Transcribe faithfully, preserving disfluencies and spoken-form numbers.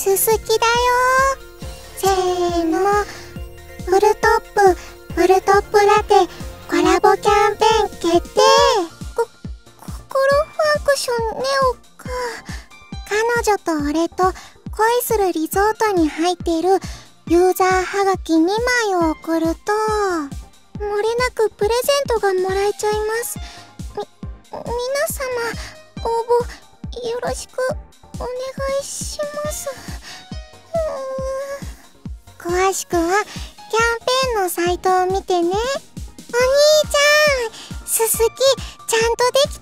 すすきだよ。せーの、フルトップフルトップラテコラボキャンペーン決定。こ心ファンクションネオか。彼女と俺と恋するリゾートに入っているユーザーはがきにまいを送ると漏れなくプレゼントがもらえちゃいます。み皆様応募よろしくお願いします。うーん詳しくはキャンペーンのサイトを見てね。お兄ちゃん、すすきちゃんとでき